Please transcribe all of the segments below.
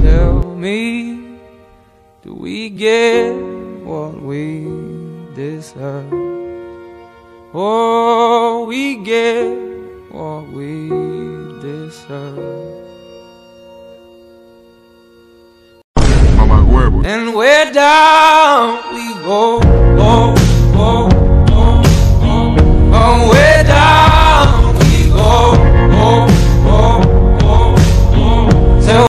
Tell me, do we get what we deserve? Oh, we get what we deserve. And where down we go, oh, oh, oh, oh, oh, where down we go, oh, oh, oh, oh. So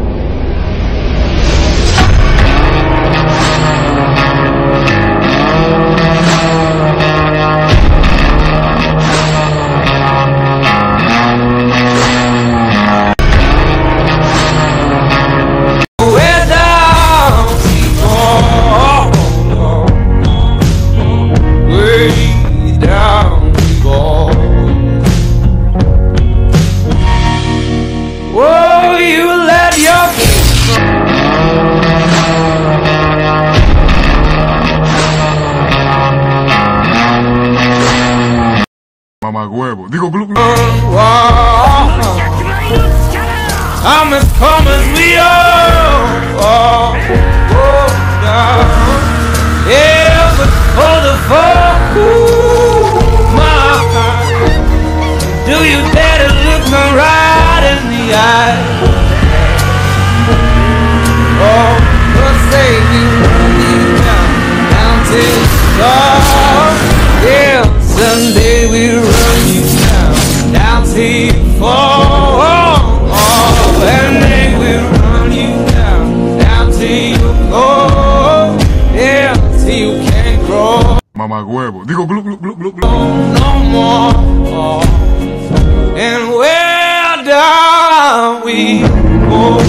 Mamagüevo. Digo, glu, glu. I'm as calm as we are. Yeah, but for the fuck, my heart. Do you dare to look me right in the eye? Oh, but say we run you down till the stars. Yeah, someday we run you down till you fall. And then we run you down till you go. Yeah, till you can't grow. Mamagüevo. Digo, glu, glu, glu, glu, glu. No more. And where down we go.